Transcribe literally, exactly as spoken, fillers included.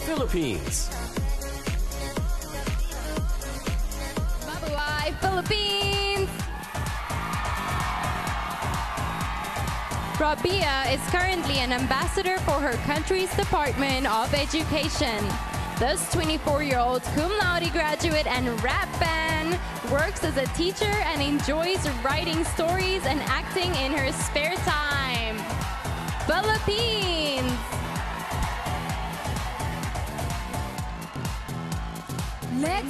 Philippines. Bye-bye, Philippines! RABIYA is currently an ambassador for her country's Department of Education. This twenty-four-year-old cum laude graduate and rap fan works as a teacher and enjoys writing stories and acting in her spare time. Philippines! Let's